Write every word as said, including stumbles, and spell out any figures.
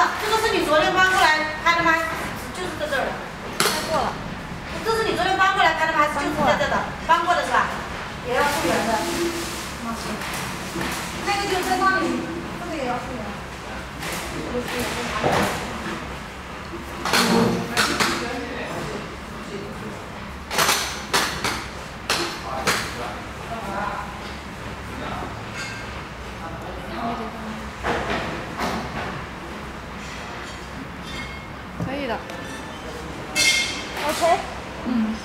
这个是你昨天搬过来开的吗？就是在这儿的。 开过了。 这是你昨天搬过来开的吗？就是在这的，搬过的是吧？也要复原的。那个就在那里，这个也要复原。不是，在哪里？ 可以的。OK。嗯。